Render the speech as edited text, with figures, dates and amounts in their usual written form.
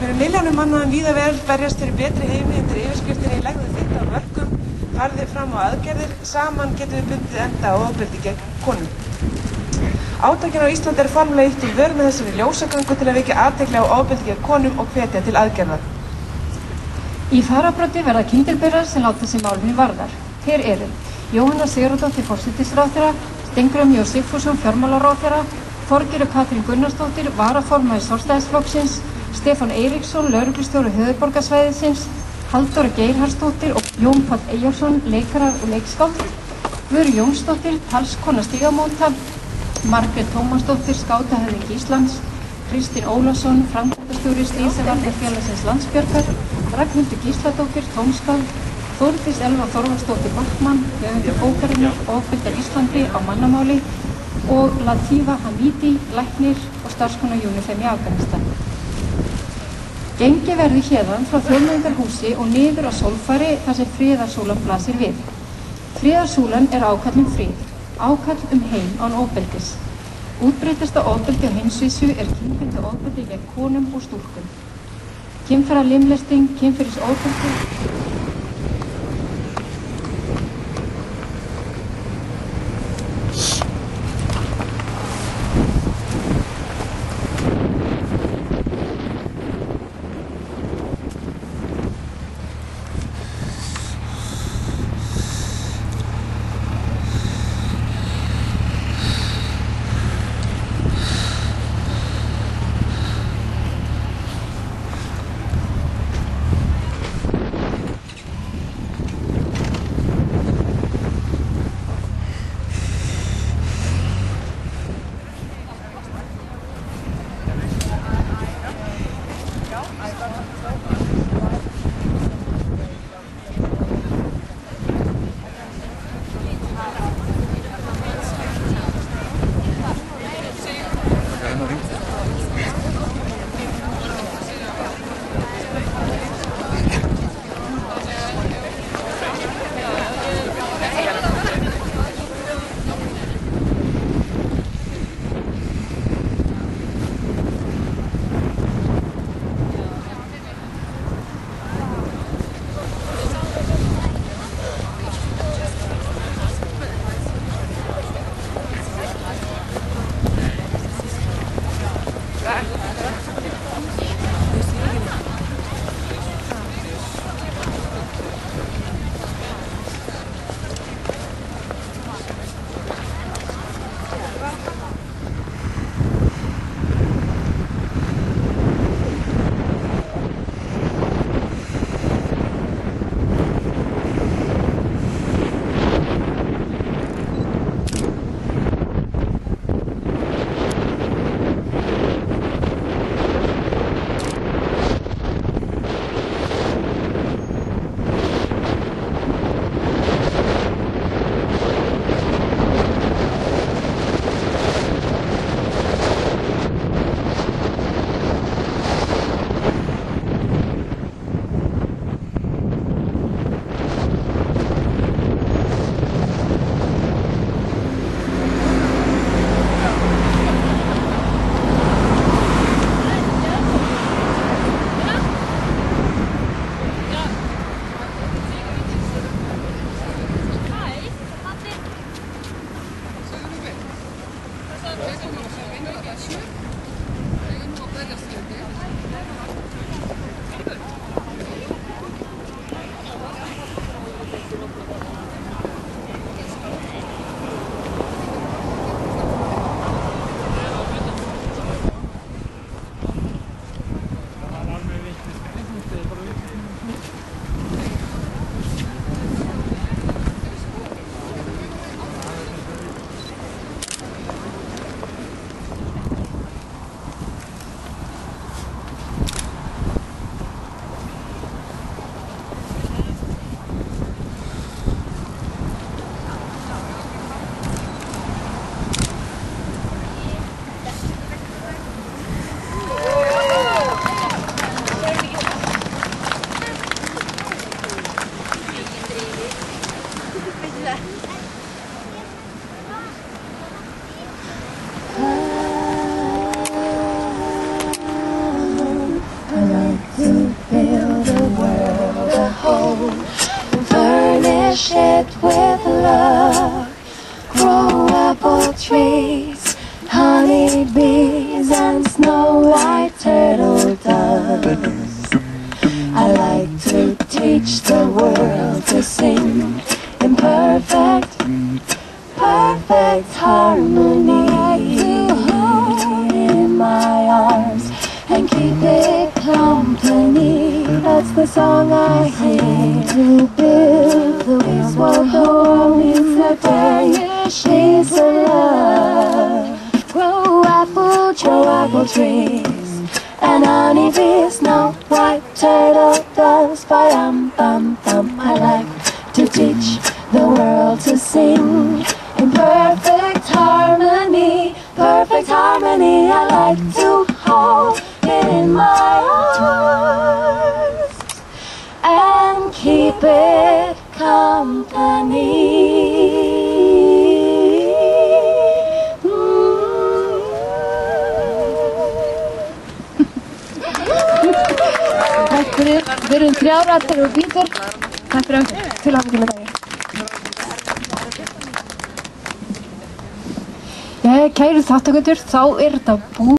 Milljónum manna víða vel berjast fyrir betri heimi undir yfirskriftinni legðu þitt af mörkum, farðu fram á aðgerðir, saman getum við bundið enda á ofbeldi gegn konum. Átakið á Íslandi formlega ýtt til vör með þessari ljósagöngu til að vekja athygli á ofbeldi gegn konum og hvetja til aðgerða. Í fararbroddi verða kyndilberar sem láta sig málefni varðar. Þeir eru Jóhanna Sigurðardóttir forsætisráðherra, Steingrímur J. Sigfússon fjármálaráðherra, Þorgerður Katrín Gunnarsdóttir varaformaður Sjálfstæðisflokksins, Stefán Eiríksson lögreglustjóri höfuðborgarsvæðisins, Halldóra Geirharðsdóttir og Jón Páll Eyjólfsson leikarar og leikskáld, Vöru Jónsdóttir talskona Stígamóta, Margrét Tómasdóttir skátahöfðingi Íslands, Kristín Ólafsson framkvæmdastjóri Slysavarnafélagsins Landsbjargar, Ragnhildur Gísladóttir tónskáld, Þórdís Elva Þorvaldsdóttir Bachmann, höfundur bókarinnar Ofbeldi á Íslandi á mannamáli og Latifa Hamidi, læknir og starfskona UNIFEM í Afganistan. Gengið verður héðan frá Þjóðmenningarhúsi og niður á Sólfari þar sem friðarsúlan blasir við. Friðarsúlan er ákall frið, ákall heim án ofbeldis. Útbreiddasta ofbeldi á heimsvísu er kynbundið ofbeldi gegn konum og stúlkum. Kynfæralimlesting, kynferðisofbeldi, keep it company. That's the song I sing. To build the peaceful home in the peace and love. Grow apple trees and honeybees. No white turtle doves. Bum bum bum. I like to teach the world to sing in perfect harmony. Perfect harmony. I like to hold it in my arms and keep it company. Takk fyrir. Við erum 3 ára, allir og Bítur. Takk fyrir til hamingju með daginn. Kæru þátttakendur, þá er þetta búið.